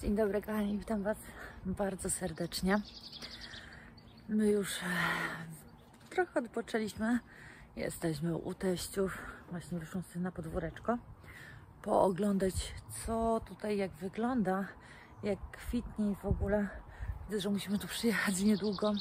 Dzień dobry kochani, witam Was bardzo serdecznie. My już trochę odpoczęliśmy. Jesteśmy u teściów. Właśnie wyszłam sobie na podwóreczko pooglądać, co tutaj jak wygląda, jak kwitnie i w ogóle. Widzę, że musimy tu przyjechać niedługo.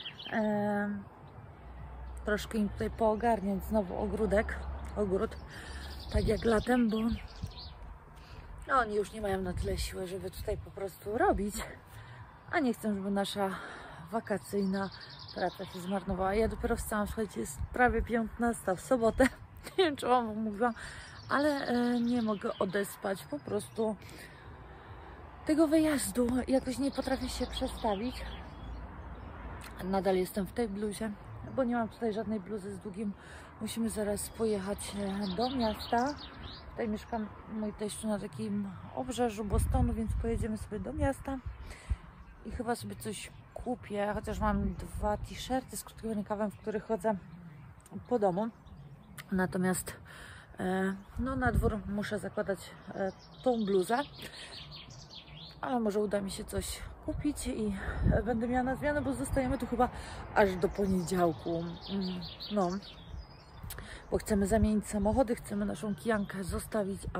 Troszkę im tutaj poogarniać znowu ogród, tak jak latem, bo no, oni już nie mają na tyle siły, żeby tutaj po prostu robić, a nie chcę, żeby nasza wakacyjna praca się zmarnowała. Ja dopiero wstałam, słuchajcie, jest prawie 15 w sobotę, nie wiem, czy Wam mówiłam, ale nie mogę odespać po prostu tego wyjazdu. Jakoś nie potrafię się przestawić. Nadal jestem w tej bluzie, bo nie mam tutaj żadnej bluzy z długim. Musimy zaraz pojechać do miasta. Tutaj mieszka mój teściu na takim obrzeżu Bostonu, więc pojedziemy sobie do miasta i chyba sobie coś kupię, chociaż mam 2 t-shirty z krótkim rękawem, w których chodzę po domu. Natomiast no, na dwór muszę zakładać tą bluzę, ale może uda mi się coś kupić i będę miała na zmianę, bo zostajemy tu chyba aż do poniedziałku. No, bo chcemy zamienić samochody, chcemy naszą kijankę zostawić, a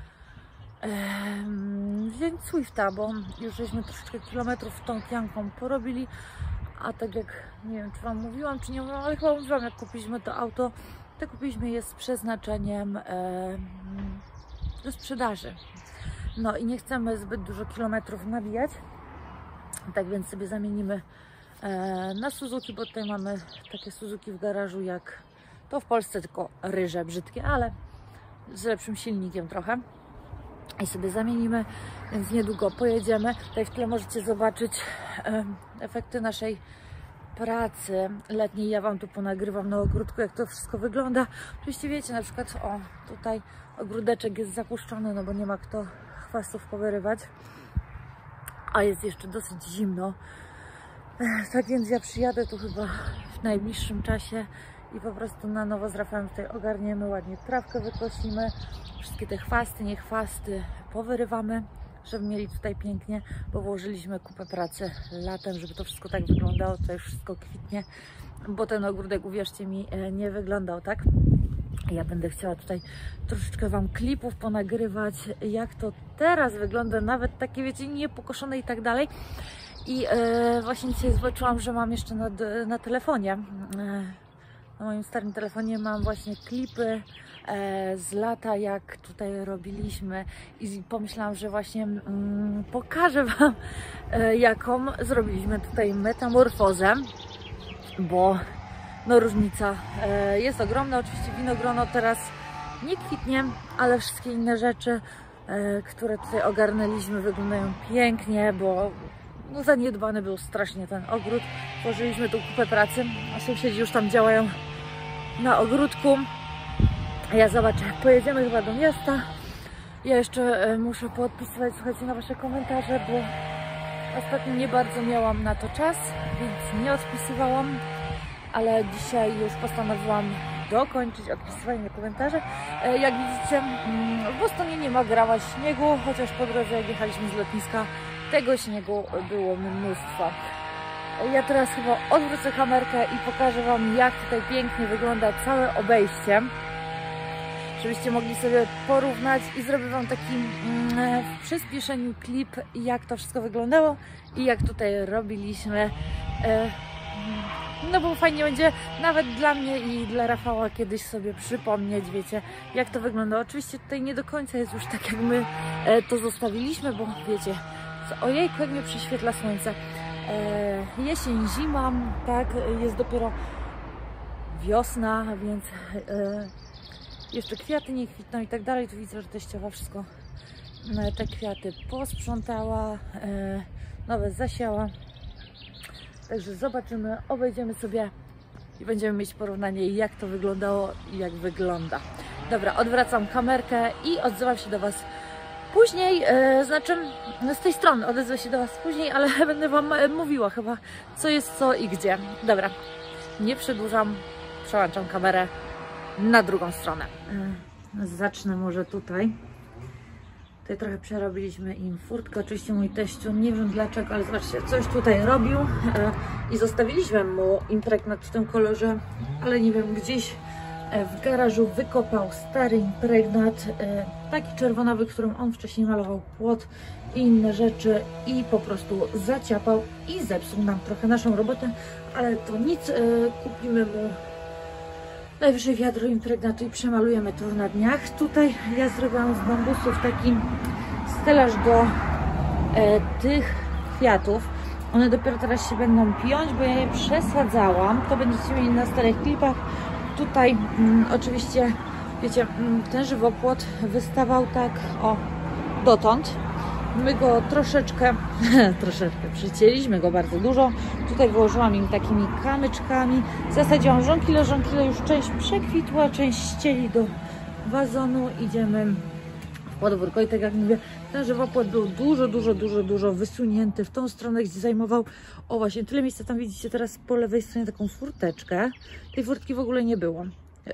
wziąć Swifta, bo już żeśmy troszeczkę kilometrów tą kijanką porobili, a tak jak, nie wiem, czy Wam mówiłam, czy nie mówiłam, ale chyba mówiłam, jak kupiliśmy to auto, to kupiliśmy je z przeznaczeniem do sprzedaży. No i nie chcemy zbyt dużo kilometrów nabijać, tak więc sobie zamienimy na Suzuki, bo tutaj mamy takie Suzuki w garażu jak to w Polsce, tylko ryże, brzydkie, ale z lepszym silnikiem trochę. I sobie zamienimy, więc niedługo pojedziemy. Tutaj w tle możecie zobaczyć efekty naszej pracy letniej. Ja Wam tu ponagrywam na ogródku, jak to wszystko wygląda. Oczywiście wiecie, na przykład o, tutaj ogródeczek jest zapuszczony, no bo nie ma kto chwastów powyrywać, a jest jeszcze dosyć zimno. Tak więc ja przyjadę tu chyba w najbliższym czasie i po prostu na nowo z Rafałem tutaj ogarniemy, ładnie trawkę wykosimy, wszystkie te chwasty, niechwasty powyrywamy, żeby mieli tutaj pięknie, bo włożyliśmy kupę pracy latem, żeby to wszystko tak wyglądało, tutaj wszystko kwitnie, bo ten ogródek, uwierzcie mi, nie wyglądał tak. Ja będę chciała tutaj troszeczkę Wam klipów ponagrywać, jak to teraz wygląda, nawet takie, wiecie, niepokoszone i tak dalej. I właśnie dzisiaj zobaczyłam, że mam jeszcze na telefonie, na moim starym telefonie mam właśnie klipy z lata, jak tutaj robiliśmy, i pomyślałam, że właśnie pokażę Wam, jaką zrobiliśmy tutaj metamorfozę, bo no różnica jest ogromna. Oczywiście winogrono teraz nie kwitnie, ale wszystkie inne rzeczy, które tutaj ogarnęliśmy, wyglądają pięknie, bo no, zaniedbany był strasznie ten ogród. Włożyliśmy tu kupę pracy, a sąsiedzi już tam działają na ogródku. Ja zobaczę, pojedziemy chyba do miasta. Ja jeszcze muszę poodpisywać, słuchajcie, na Wasze komentarze, bo ostatnio nie bardzo miałam na to czas, więc nie odpisywałam, ale dzisiaj już postanowiłam dokończyć odpisywanie komentarzy. Jak widzicie, w Bostonie nie ma grała śniegu, chociaż po drodze, jak jechaliśmy z lotniska, tego śniegu było mnóstwo. Ja teraz chyba odwrócę kamerkę i pokażę Wam, jak tutaj pięknie wygląda całe obejście, żebyście mogli sobie porównać, i zrobię Wam taki w przyspieszeniu klip, jak to wszystko wyglądało i jak tutaj robiliśmy. No bo fajnie będzie nawet dla mnie i dla Rafała kiedyś sobie przypomnieć, wiecie, jak to wygląda. Oczywiście tutaj nie do końca jest już tak, jak my to zostawiliśmy, bo wiecie, ojejku, jak mnie prześwietla słońce. Jesień, zima, tak, jest dopiero wiosna, więc jeszcze kwiaty nie kwitną i tak dalej. Tu widzę, że teściowa wszystko te kwiaty posprzątała, nowe zasiała. Także zobaczymy, obejdziemy sobie i będziemy mieć porównanie, jak to wyglądało i jak wygląda. Dobra, odwracam kamerkę i odzywam się do Was później, znaczy z tej strony odezwę się do Was później, ale będę Wam mówiła chyba, co jest co i gdzie. Dobra, nie przedłużam, przełączam kamerę na drugą stronę. Zacznę może tutaj. Tutaj trochę przerobiliśmy im furtkę. Oczywiście mój teściu, nie wiem dlaczego, ale zobaczcie, coś tutaj robił i zostawiliśmy mu impregnat w tym kolorze, ale nie wiem, gdzieś w garażu wykopał stary impregnat, taki czerwonawy, którym on wcześniej malował płot i inne rzeczy i po prostu zaciapał i zepsuł nam trochę naszą robotę, ale to nic, kupimy mu najwyżej wiadro impregnatu i przemalujemy to na dniach. Tutaj ja zrobiłam z bambusów taki stelaż do tych kwiatów. One dopiero teraz się będą piąć, bo ja je przesadzałam. To będziecie mieli na starych klipach. Tutaj oczywiście, wiecie, ten żywopłot wystawał tak o dotąd. My go troszeczkę przycięliśmy go bardzo dużo. Tutaj wyłożyłam im takimi kamyczkami. Zasadziłam żonkile, już część przekwitła, część ścieli do wazonu. Idziemy w podwórko i tak jak mówię, ten żywopłot był dużo wysunięty w tą stronę, gdzie zajmował, o właśnie, tyle miejsca. Tam widzicie teraz po lewej stronie taką furteczkę. Tej furtki w ogóle nie było.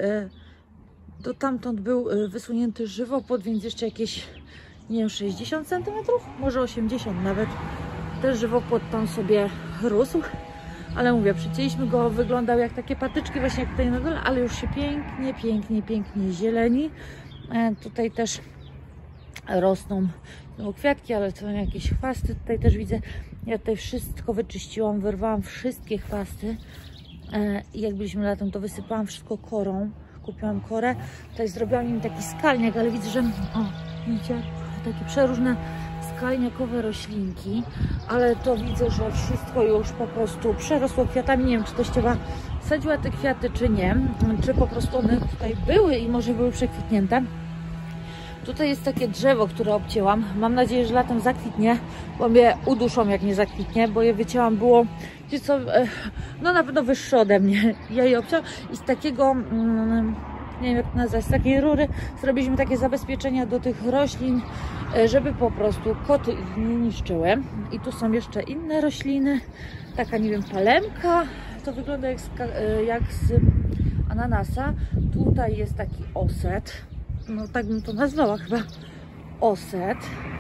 Do tamtąd był wysunięty żywopłot, więc jeszcze jakieś, nie wiem, 60 cm, może 80 nawet. Ten żywopłot tam sobie rósł, ale mówię, przycięliśmy go, wyglądał jak takie patyczki właśnie jak tutaj na dole, ale już się pięknie zieleni. Tutaj też rosną kwiatki, ale to jakieś chwasty. Tutaj też widzę, ja tutaj wszystko wyczyściłam, wyrwałam wszystkie chwasty i jak byliśmy latem, to wysypałam wszystko korą. Kupiłam korę, tutaj zrobiłam im taki skalniak, ale widzę, że o, widzicie, takie przeróżne skalniakowe roślinki, ale to widzę, że wszystko już po prostu przerosło kwiatami. Nie wiem, czy teściowa sadziła te kwiaty, czy nie, czy po prostu one tutaj były i może były przekwitnięte. Tutaj jest takie drzewo, które obcięłam. Mam nadzieję, że latem zakwitnie, bo mnie uduszą, jak nie zakwitnie, bo je wycięłam, było, wiecie co, no na pewno wyższe ode mnie. Ja je obcięłam i z takiego, nie wiem jak to nazwać, z takiej rury zrobiliśmy takie zabezpieczenia do tych roślin, żeby po prostu koty ich nie niszczyły. I tu są jeszcze inne rośliny, taka, nie wiem, palemka, to wygląda jak z ananasa. Tutaj jest taki oset. No tak bym to nazwała chyba, oset.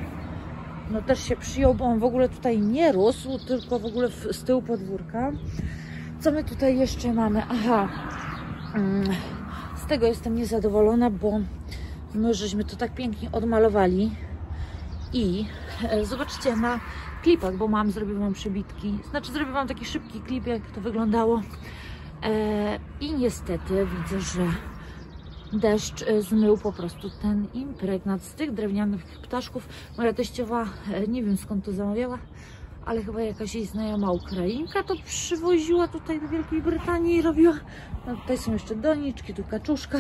No też się przyjął, bo on w ogóle tutaj nie rósł, tylko w ogóle z tyłu podwórka. Co my tutaj jeszcze mamy? Aha, z tego jestem niezadowolona, bo my żeśmy to tak pięknie odmalowali i zobaczcie na klipach, bo zrobiłam przebitki, znaczy zrobiłam taki szybki klip, jak to wyglądało i niestety widzę, że deszcz zmył po prostu ten impregnat z tych drewnianych ptaszków. Moja teściowa, nie wiem skąd to zamawiała, ale chyba jakaś jej znajoma Ukrainka to przywoziła tutaj do Wielkiej Brytanii i robiła. No, tutaj są jeszcze doniczki, tu kaczuszka.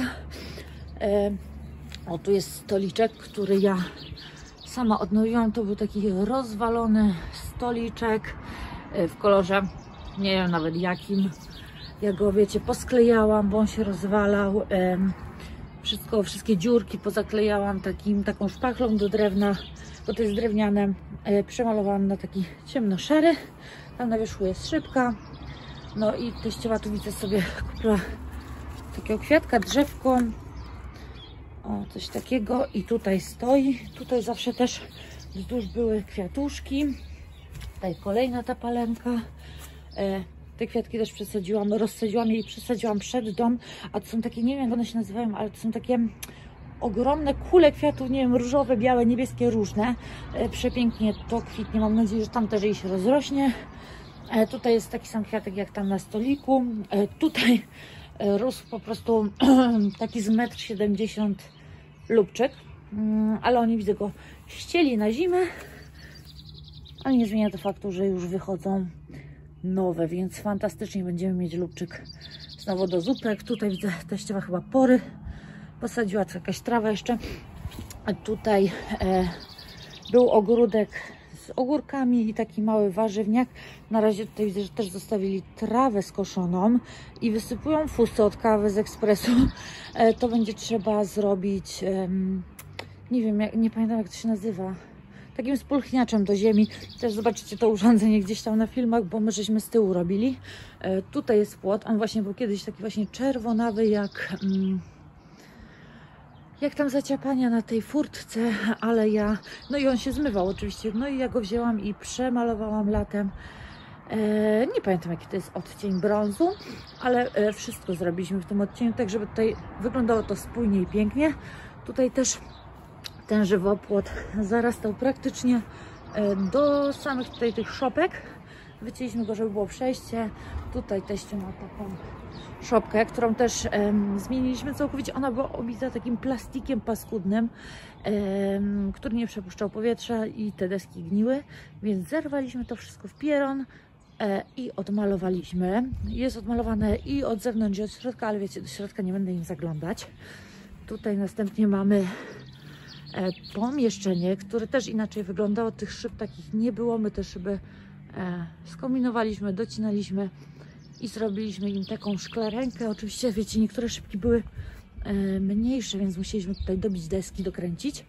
O, tu jest stoliczek, który ja sama odnowiłam. To był taki rozwalony stoliczek w kolorze, nie wiem nawet jakim. Ja go, wiecie, posklejałam, bo on się rozwalał. Wszystkie dziurki pozaklejałam taką szpachlą do drewna, bo to jest drewniane. Przemalowałam na taki ciemno-szary. Tam na wierzchu jest szybka. No i teściowa tu widzę sobie kupiła takiego kwiatka, drzewko. O, coś takiego. I tutaj stoi. Tutaj zawsze też wzdłuż były kwiatuszki. Tutaj kolejna ta palemka. Te kwiatki też rozsadziłam je i przesadziłam przed dom, a to są takie, nie wiem jak one się nazywają, ale to są takie ogromne kule kwiatów, nie wiem, różowe, białe, niebieskie, różne. Przepięknie to kwitnie, mam nadzieję, że tam też jej się rozrośnie. Tutaj jest taki sam kwiatek jak tam na stoliku. Tutaj rósł po prostu taki z 1,70 m lubczyk, ale oni, widzę, go ścieli na zimę, ale nie zmienia to faktu, że już wychodzą nowe, więc fantastycznie będziemy mieć lubczyk znowu do zupek. Tutaj widzę, teściowa chyba pory posadziła, co jakaś trawa jeszcze. A tutaj był ogródek z ogórkami i taki mały warzywniak. Na razie tutaj widzę, że też zostawili trawę skoszoną i wysypują fusy od kawy z ekspresu. To będzie trzeba zrobić, nie wiem, nie pamiętam jak to się nazywa, takim spulchniaczem do ziemi. Też zobaczycie to urządzenie gdzieś tam na filmach, bo my żeśmy z tyłu robili. Tutaj jest płot, on właśnie był kiedyś taki właśnie czerwonawy jak tam zaciapania na tej furtce, ale ja, no i on się zmywał oczywiście, no i ja go wzięłam i przemalowałam latem. Nie pamiętam jaki to jest odcień brązu, ale wszystko zrobiliśmy w tym odcieniu, tak żeby tutaj wyglądało to spójnie i pięknie. Tutaj też ten żywopłot zarastał praktycznie do samych tutaj tych szopek. Wycięliśmy go, żeby było przejście. Tutaj teściu ma taką szopkę, którą też zmieniliśmy całkowicie. Ona była obita takim plastikiem paskudnym, który nie przepuszczał powietrza i te deski gniły, więc zerwaliśmy to wszystko w pieron i odmalowaliśmy. Jest odmalowane i od zewnątrz, i od środka, ale wiecie, do środka nie będę im zaglądać. Tutaj następnie mamy pomieszczenie, które też inaczej wyglądało. Tych szyb takich nie było. My te szyby skombinowaliśmy, docinaliśmy i zrobiliśmy im taką szklarenkę. Oczywiście, wiecie, niektóre szybki były mniejsze, więc musieliśmy tutaj dobić deski, dokręcić.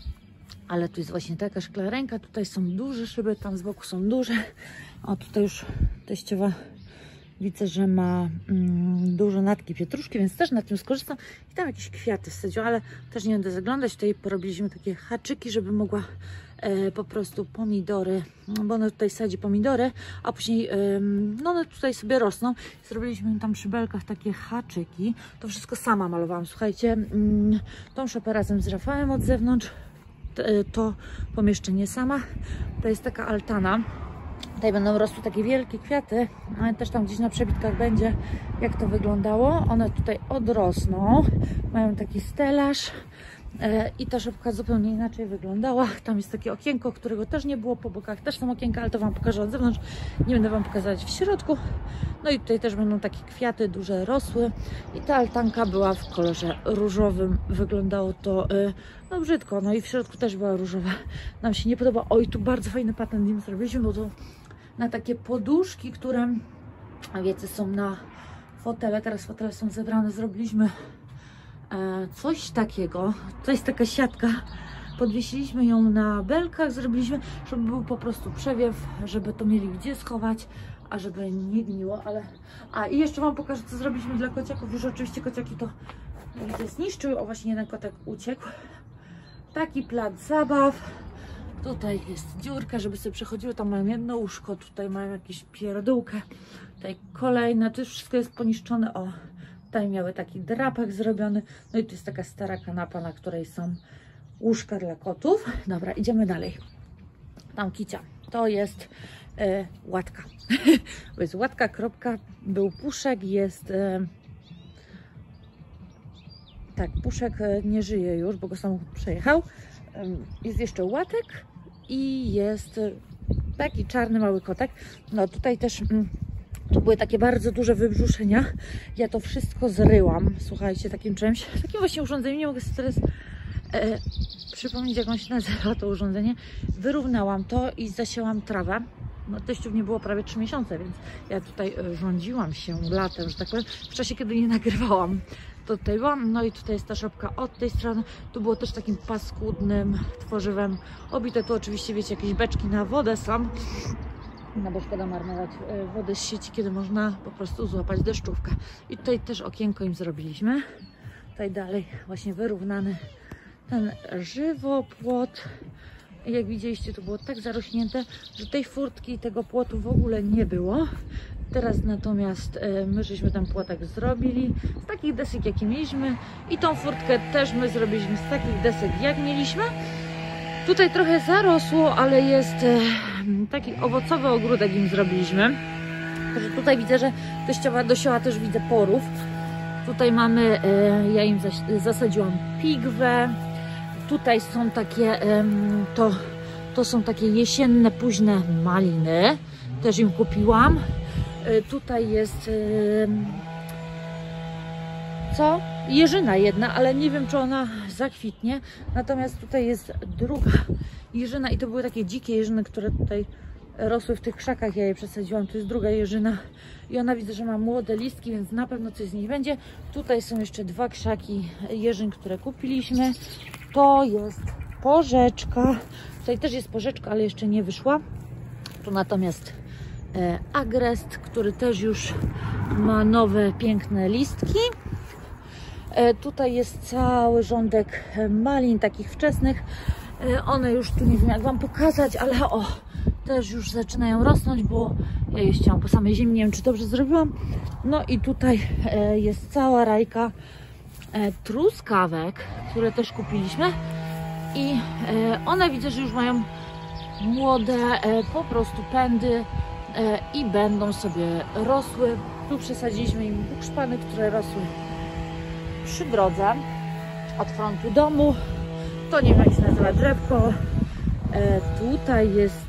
Ale tu jest właśnie taka szklarenka. Tutaj są duże szyby, tam z boku są duże. O, tutaj już teściowa widzę, że ma dużo natki pietruszki, więc też na tym skorzystam. I tam jakieś kwiaty wsadziłam, ale też nie będę zaglądać. Tutaj porobiliśmy takie haczyki, żeby mogła po prostu pomidory, bo ona tutaj sadzi pomidory, a później no one tutaj sobie rosną. Zrobiliśmy tam przy belkach takie haczyki. To wszystko sama malowałam. Słuchajcie, tą szopę razem z Rafałem od zewnątrz, to pomieszczenie sama. To jest taka altana. Tutaj będą rosły takie wielkie kwiaty, ale też tam gdzieś na przebitkach będzie, jak to wyglądało. One tutaj odrosną, mają taki stelaż i ta szopka zupełnie inaczej wyglądała. Tam jest takie okienko, którego też nie było, po bokach też są okienka, ale to Wam pokażę od zewnątrz. Nie będę Wam pokazać w środku. No i tutaj też będą takie kwiaty duże rosły i ta altanka była w kolorze różowym. Wyglądało to no brzydko, no i w środku też była różowa. Nam się nie podoba. Oj, tu bardzo fajny patent im zrobiliśmy, bo to na takie poduszki, które wiecie, są na fotele. Teraz fotele są zebrane. Zrobiliśmy coś takiego. To jest taka siatka. Podwiesiliśmy ją na belkach. Zrobiliśmy, żeby był po prostu przewiew, żeby to mieli gdzie schować, a żeby nie gniło, ale... A i jeszcze Wam pokażę, co zrobiliśmy dla kociaków. Już oczywiście kociaki to widzę zniszczyły. O, właśnie jeden kotek uciekł. Taki plac zabaw. Tutaj jest dziurka, żeby sobie przechodziły. Tam mają jedno łóżko, tutaj mają jakieś pierdółkę. Tutaj kolejne, to już wszystko jest poniszczone. O, tutaj miały taki drapek zrobiony. No i tu jest taka stara kanapa, na której są łóżka dla kotów. Dobra, idziemy dalej. Tam kicia. To jest łatka. To jest łatka, kropka. Był puszek, jest... tak, puszek nie żyje już, bo go samochód przejechał. Jest jeszcze łatek i jest taki czarny mały kotek. No tutaj też tu były takie bardzo duże wybrzuszenia. Ja to wszystko zryłam, słuchajcie, takim czymś, takim właśnie urządzeniem. Nie mogę sobie teraz przypomnieć, jak on się nazywa, to urządzenie. Wyrównałam to i zasiałam trawę. No, teściów nie było prawie 3 miesiące, więc ja tutaj rządziłam się latem, że tak powiem, w czasie, kiedy nie nagrywałam. To tutaj byłam, no i tutaj jest ta szopka od tej strony. Tu było też takim paskudnym tworzywem obite. Tu oczywiście, wiecie, jakieś beczki na wodę są. No bo szkoda marnować wody z sieci, kiedy można po prostu złapać deszczówkę. I tutaj też okienko im zrobiliśmy. Tutaj dalej właśnie wyrównany ten żywopłot. Jak widzieliście, to było tak zarośnięte, że tej furtki i tego płotu w ogóle nie było. Teraz natomiast my żeśmy ten płotek zrobili z takich desek, jakie mieliśmy. I tą furtkę też my zrobiliśmy z takich desek, jak mieliśmy. Tutaj trochę zarosło, ale jest taki owocowy ogródek im zrobiliśmy. Także tutaj widzę, że teściowa dosiała też widzę porów. Tutaj mamy, ja im zasadziłam pigwę. Tutaj są takie, to są takie jesienne, późne maliny. Też im kupiłam. Tutaj jest co? Jeżyna jedna, ale nie wiem, czy ona zakwitnie. Natomiast tutaj jest druga jeżyna i to były takie dzikie jeżyny, które tutaj rosły w tych krzakach. Ja je przesadziłam. Tu jest druga jeżyna i ona widzę, że ma młode listki, więc na pewno coś z niej będzie. Tutaj są jeszcze 2 krzaki jeżyn, które kupiliśmy. To jest porzeczka. Tutaj też jest porzeczka, ale jeszcze nie wyszła. Tu natomiast agrest, który też już ma nowe, piękne listki. Tutaj jest cały rządek malin takich wczesnych. One już tu nie wiem jak wam pokazać, ale o, też już zaczynają rosnąć, bo ja je ściąłam po samej ziemi, nie wiem czy dobrze zrobiłam. No i tutaj jest cała rajka truskawek, które też kupiliśmy i one widzę, że już mają młode po prostu pędy i będą sobie rosły. Tu przesadziliśmy im bukszpany, które rosły przy drodze od frontu domu. To nie wiem jak się nazywa drzewko. Tutaj jest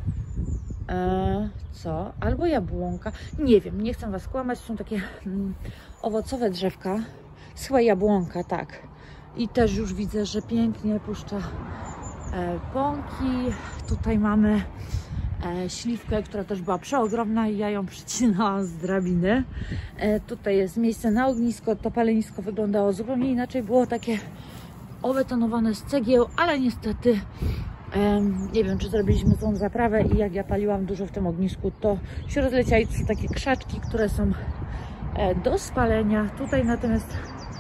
co? Albo jabłonka. Nie wiem, nie chcę was kłamać. Są takie owocowe drzewka. Chyba jabłonka, tak. I też już widzę, że pięknie puszcza pąki. Tutaj mamy śliwkę, która też była przeogromna i ja ją przycinałam z drabiny. Tutaj jest miejsce na ognisko. To palenisko wyglądało zupełnie inaczej. Było takie obetonowane z cegieł, ale niestety nie wiem, czy zrobiliśmy tą zaprawę i jak ja paliłam dużo w tym ognisku, to się rozleciały. To są takie krzaczki, które są do spalenia. Tutaj natomiast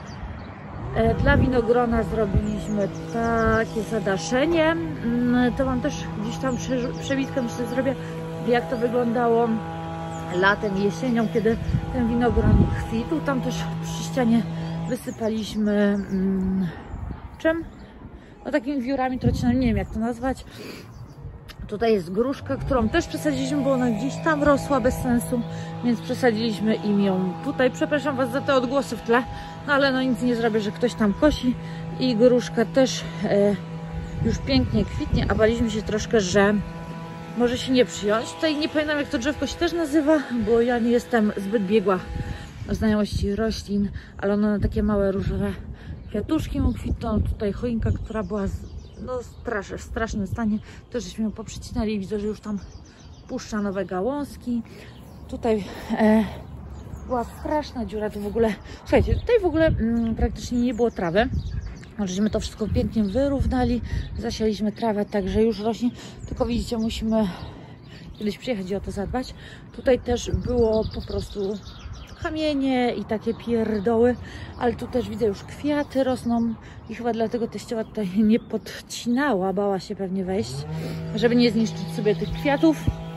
dla winogrona zrobiliśmy takie zadaszenie. To wam też gdzieś tam przebitkę myślę zrobię, jak to wyglądało latem i jesienią, kiedy ten winogron kwitł. Tam też przy ścianie wysypaliśmy czym? No takimi wiórami trocinami, nie wiem jak to nazwać. Tutaj jest gruszka, którą też przesadziliśmy, bo ona gdzieś tam rosła bez sensu, więc przesadziliśmy im ją tutaj. Przepraszam was za te odgłosy w tle, no ale no nic nie zrobię, że ktoś tam kosi. I gruszka też już pięknie kwitnie, a baliśmy się troszkę, że może się nie przyjąć. Tutaj nie pamiętam jak to drzewko się też nazywa, bo ja nie jestem zbyt biegła o znajomości roślin, ale ono na takie małe różowe kwiatuszki mu kwitną. Tutaj choinka, która była no w strasznym stanie, też żeśmy ją poprzycinali i widzę, że już tam puszcza nowe gałązki. Tutaj była straszna dziura, to w ogóle, słuchajcie, tutaj w ogóle praktycznie nie było trawy. Żeśmy to wszystko pięknie wyrównali, zasialiśmy trawę, także już rośnie, tylko widzicie, musimy kiedyś przyjechać i o to zadbać. Tutaj też było po prostu kamienie i takie pierdoły, ale tu też widzę już kwiaty rosną i chyba dlatego teściowa tutaj nie podcinała, bała się pewnie wejść, żeby nie zniszczyć sobie tych kwiatów.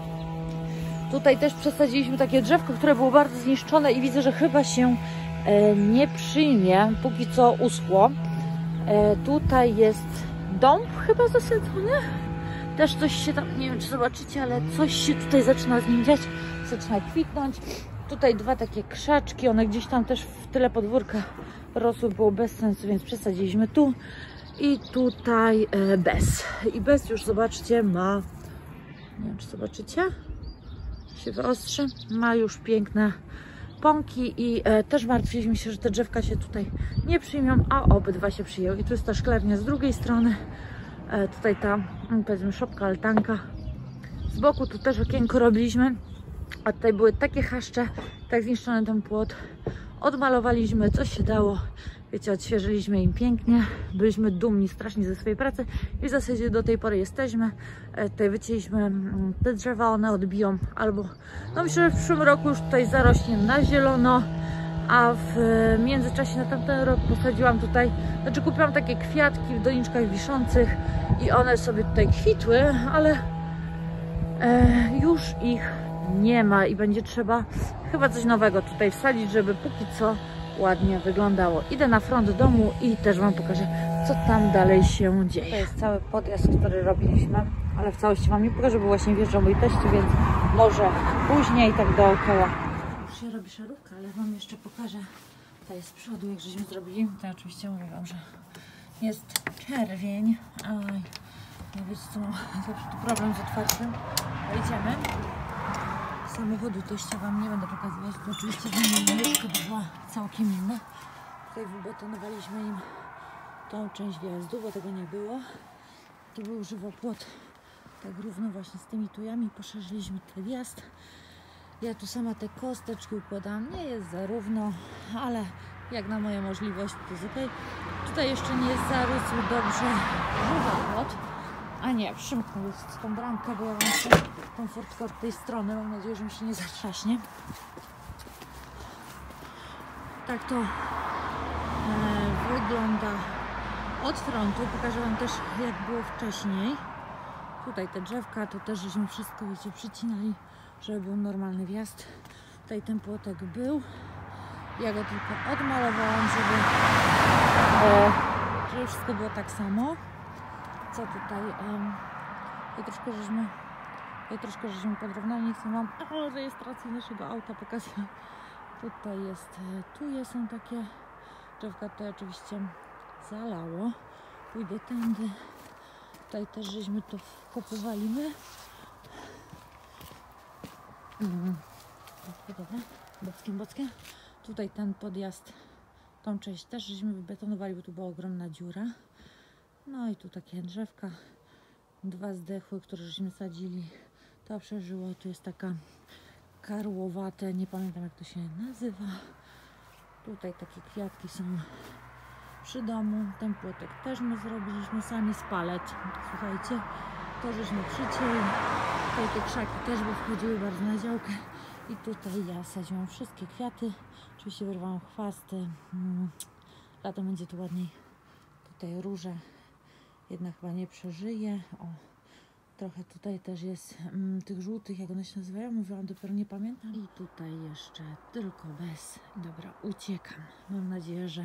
Tutaj też przesadziliśmy takie drzewko, które było bardzo zniszczone i widzę, że chyba się nie przyjmie, póki co uschło. Tutaj jest dąb chyba zasadzony. Też coś się tam, nie wiem czy zobaczycie, ale coś się tutaj zaczyna z nim dziać, zaczyna kwitnąć. Tutaj dwa takie krzaczki, one gdzieś tam też w tyle podwórka rosły, było bez sensu, więc przesadziliśmy tu. I tutaj bez. I bez już zobaczcie ma, nie wiem czy zobaczycie, się wyostrzy, ma już piękne pąki i też martwiliśmy się, że te drzewka się tutaj nie przyjmą, a obydwa się przyjęły. I tu jest ta szklarnia z drugiej strony. Tutaj ta, powiedzmy, szopka, altanka. Z boku tu też okienko robiliśmy, a tutaj były takie chaszcze, tak zniszczony ten płot. Odmalowaliśmy, co się dało. Wiecie, odświeżyliśmy im pięknie. Byliśmy dumni strasznie ze swojej pracy i w zasadzie do tej pory jesteśmy. Tutaj wycięliśmy te drzewa, one odbiją albo, no myślę, że w przyszłym roku już tutaj zarośnie na zielono. A w międzyczasie na tamten rok posadziłam tutaj, znaczy kupiłam takie kwiatki w doniczkach wiszących i one sobie tutaj kwitły, ale już ich nie ma i będzie trzeba chyba coś nowego tutaj wsadzić, żeby póki co ładnie wyglądało. Idę na front domu i też wam pokażę, co tam dalej się dzieje. To jest cały podjazd, który robiliśmy, ale w całości wam nie pokażę, bo właśnie wjeżdżał mój teściu, więc może później tak dookoła. Już się robi szarówka, ale wam jeszcze pokażę. To jest z przodu, jak żeśmy zrobili. To oczywiście mówię wam, że jest czerwień. Aj, nie wiecie co, mam zawsze tu problem z otwarciem. Idziemy. Samochodu teścia wam nie będę pokazywać, bo oczywiście mieszka była całkiem inna. Tutaj wybetonowaliśmy im tą część wjazdu, bo tego nie było. To był żywopłot, tak równo właśnie z tymi tujami poszerzyliśmy ten wjazd. Ja tu sama te kosteczki układam, nie jest za równo, ale jak na moje możliwości to jest ok. Tutaj jeszcze nie jest zarósł dobrze żywopłot. A nie, przymknął jest tą bramkę, bo ja wam chcę tą furtkę od tej strony. Mam nadzieję, że mi się nie zatrzaśnie. Tak to wygląda od frontu. Pokażę Wam też, jak było wcześniej. Tutaj te drzewka, to też żeśmy wszystko, wiecie, przycinali, żeby był normalny wjazd. Tutaj ten płotek był. Ja go tylko odmalowałam, żeby wszystko było tak samo. Co tutaj? Tutaj troszkę żeśmy podrównali. Nie chcę Wam rejestracji naszego auta pokazać. Tutaj jest, są takie drzewka, to oczywiście zalało. Pójdę tędy. Tutaj też żeśmy to wkopywali my. Dobra, bockiem. Tutaj ten podjazd, tą część też żeśmy wybetonowali, bo tu była ogromna dziura. No i tu takie drzewka, 2 zdechły, które żeśmy sadzili. To przeżyło. Tu jest taka karłowate, nie pamiętam jak to się nazywa. Tutaj takie kwiatki są przy domu. Ten płotek też my zrobiliśmy sami z palet. Słuchajcie, to żeśmy przycięli. Tutaj te krzaki też by wchodziły bardzo na działkę. I tutaj ja sadziłam wszystkie kwiaty. Oczywiście wyrwałam chwasty. Latem będzie tu ładniej. Tutaj róże. Jedna chyba nie przeżyje. O, trochę tutaj też jest tych żółtych, jak one się nazywają. Mówiłam, dopiero nie pamiętam. I tutaj jeszcze tylko bez. Dobra, uciekam. Mam nadzieję, że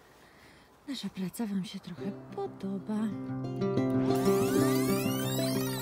nasza praca Wam się trochę podoba.